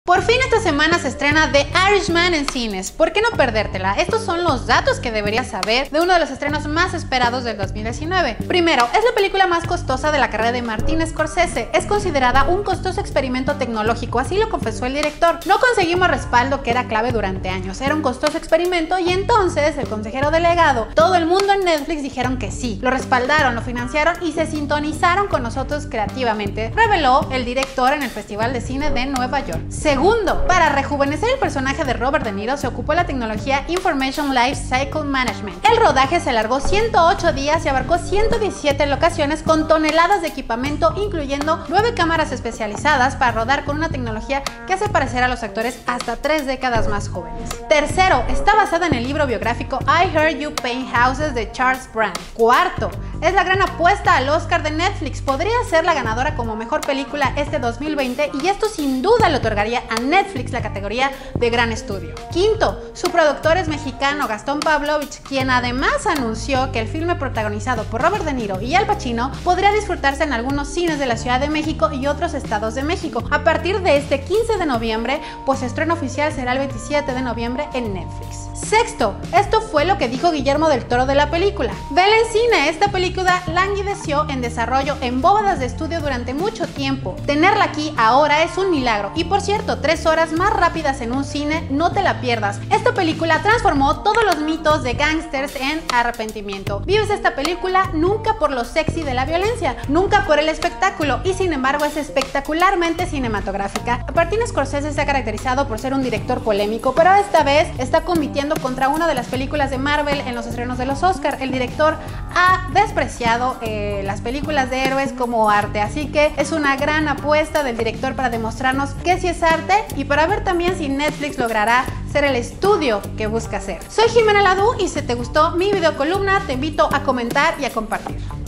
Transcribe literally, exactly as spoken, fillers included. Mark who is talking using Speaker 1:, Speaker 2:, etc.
Speaker 1: Por fin esta semana se estrena The Irishman en cines. ¿Por qué no perdértela? Estos son los datos que deberías saber de uno de los estrenos más esperados del dos mil diecinueve. Primero, es la película más costosa de la carrera de Martin Scorsese. Es considerada un costoso experimento tecnológico, así lo confesó el director. No conseguimos respaldo, que era clave durante años. Era un costoso experimento y entonces el consejero delegado, todo el mundo en Netflix dijeron que sí. Lo respaldaron, lo financiaron y se sintonizaron con nosotros creativamente, reveló el director en el Festival de Cine de Nueva York. Segundo, para rejuvenecer el personaje de Robert De Niro se ocupó la tecnología Information Life Cycle Management. El rodaje se alargó ciento ocho días y abarcó ciento diecisiete locaciones con toneladas de equipamiento, incluyendo nueve cámaras especializadas para rodar con una tecnología que hace parecer a los actores hasta tres décadas más jóvenes. Tercero, está basada en el libro biográfico I Heard You Paint Houses de Charles Brand. Cuarto, es la gran apuesta al Oscar de Netflix. Podría ser la ganadora como mejor película este dos mil veinte y esto sin duda le otorgaría a Netflix la categoría de gran estudio. Quinto, su productor es mexicano Gastón Pavlovich, quien además anunció que el filme protagonizado por Robert De Niro y Al Pacino podría disfrutarse en algunos cines de la Ciudad de México y otros estados de México a partir de este quince de noviembre, pues su estreno oficial será el veintisiete de noviembre en Netflix. Sexto, esto fue lo que dijo Guillermo del Toro de la película. Vela en cine, esta película languideció en desarrollo en bóvedas de estudio durante mucho tiempo. Tenerla aquí ahora es un milagro. Y por cierto, tres horas más rápidas en un cine, no te la pierdas. Esta película transformó todos los mitos de gángsters en arrepentimiento. Vives esta película nunca por lo sexy de la violencia, nunca por el espectáculo, y sin embargo es espectacularmente cinematográfica. Martin Scorsese se ha caracterizado por ser un director polémico, pero esta vez está compitiendo contra una de las películas de Marvel en los estrenos de los Oscar. El director ha despreciado eh, las películas de héroes como arte, así que es una gran apuesta del director para demostrarnos que sí es arte y para ver también si Netflix logrará ser el estudio que busca ser. Soy Jimena Ladú y si te gustó mi video columna te invito a comentar y a compartir.